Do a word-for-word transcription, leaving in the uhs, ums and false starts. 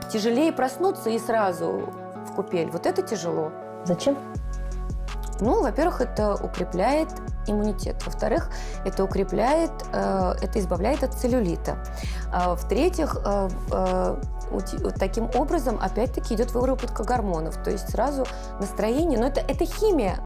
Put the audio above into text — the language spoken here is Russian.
тяжелее проснуться и сразу в купель. Вот это тяжело. Зачем? Ну, во-первых, это укрепляет иммунитет. Во-вторых, это укрепляет, э, это избавляет от целлюлита. А, в-третьих, э, э, вот таким образом, опять-таки, идет выработка гормонов. То есть сразу настроение, но это, это химия.